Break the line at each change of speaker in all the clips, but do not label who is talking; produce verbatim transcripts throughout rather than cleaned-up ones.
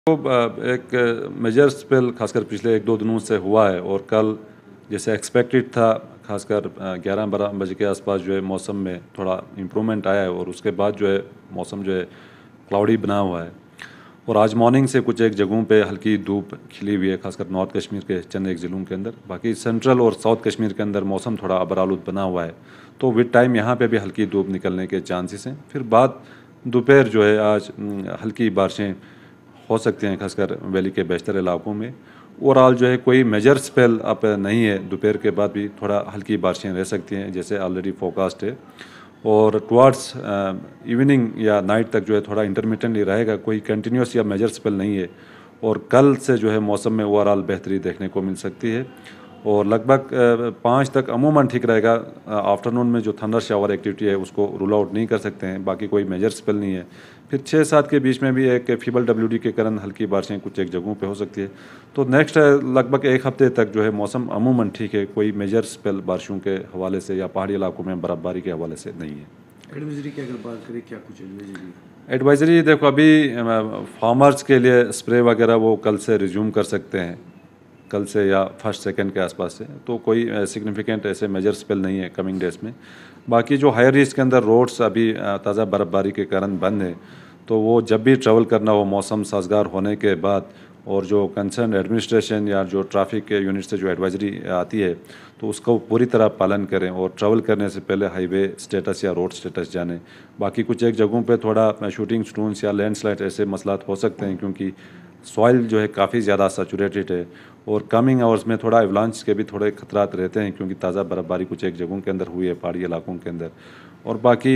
तो एक major spell खासकर पिछले एक दो दिनों से हुआ है और कल जैसे एक्सपेक्टेड था खासकर ग्यारह बारह बजे के आसपास जो है मौसम में थोड़ा इम्प्रूवमेंट आया है और उसके बाद जो है मौसम जो है क्लाउडी बना हुआ है और आज मॉर्निंग से कुछ एक जगहों पे हल्की धूप खिली हुई है खासकर नॉर्थ कश्मीर के चंद एक ज़िलों के अंदर। बाकी सेंट्रल और साउथ कश्मीर के अंदर मौसम थोड़ा अबरालूद बना हुआ है, तो विद टाइम यहाँ पे भी हल्की धूप निकलने के चांसेस हैं। फिर बाद दोपहर जो है आज हल्की बारिशें हो सकती हैं खासकर वैली के बेशतर इलाकों में। ओवरऑल जो है कोई मेजर स्पेल अब नहीं है, दोपहर के बाद भी थोड़ा हल्की बारिशें रह सकती हैं जैसे ऑलरेडी फोरकास्ट है और टुवार्ड्स इवनिंग या नाइट तक जो है थोड़ा इंटरमिटेंटली रहेगा, कोई कंटिन्यूस या मेजर स्पेल नहीं है। और कल से जो है मौसम में ओवरऑल बेहतरी देखने को मिल सकती है और लगभग पाँच तक अमूमन ठीक रहेगा। आफ्टरनून में जो थंडर शावर एक्टिविटी है उसको रूल आउट नहीं कर सकते हैं, बाकी कोई मेजर स्पेल नहीं है। फिर छः सात के बीच में भी एक फीबल डब्ल्यूडी के कारण हल्की बारिशें कुछ एक जगहों पे हो सकती है। तो नेक्स्ट लगभग एक हफ्ते तक जो है मौसम अमूमन ठीक है, कोई मेजर स्पेल बारिशों के हवाले से या पहाड़ी इलाकों में बर्फबारी के हवाले से नहीं है।
एडवाइजरी की अगर बात करें, क्या कुछ एडवाइजरी
एडवाइजरी देखो, अभी फार्मर्स के लिए स्प्रे वगैरह वो कल से रिज्यूम कर सकते हैं, कल से या फर्स्ट सेकंड के आसपास से, तो कोई सिग्निफिकेंट ऐसे मेजर स्पेल नहीं है कमिंग डेज में। बाकी जो हायर रिस्क के अंदर रोड्स अभी ताज़ा बर्फबारी के कारण बंद है, तो वो जब भी ट्रैवल करना हो मौसम साजगार होने के बाद और जो कंसर्न एडमिनिस्ट्रेशन या जो ट्रैफिक के यूनिट से जो एडवाइजरी आती है तो उसका पूरी तरह पालन करें और ट्रैवल करने से पहले हाईवे स्टेटस या रोड स्टेटस जानें। बाकी कुछ एक जगहों पे थोड़ा शूटिंग स्टोन्स या लैंडस्लाइड ऐसे मसलात हो सकते हैं क्योंकि सॉइल जो है काफ़ी ज़्यादा सैचुरेटेड है और कमिंग आवर्स में थोड़ा एवलांच के भी थोड़े खतरात रहते हैं क्योंकि ताज़ा बर्फबारी कुछ एक जगहों के अंदर हुई है पहाड़ी इलाकों के अंदर। और बाकी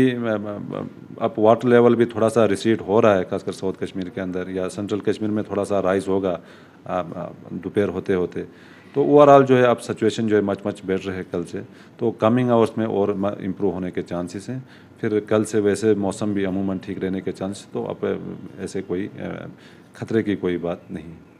अब वाटर लेवल भी थोड़ा सा रिसीड हो रहा है खासकर साउथ कश्मीर के अंदर या सेंट्रल कश्मीर में थोड़ा सा राइज होगा दोपहर होते होते। तो ओवरऑल जो है अब सिचुएशन जो है मच मच बेटर है कल से, तो कमिंग आवर्स में और इम्प्रूव होने के चांसेस हैं। फिर कल से वैसे मौसम भी अमूमन ठीक रहने के चांसेस, तो अब ऐसे कोई खतरे की कोई बात नहीं।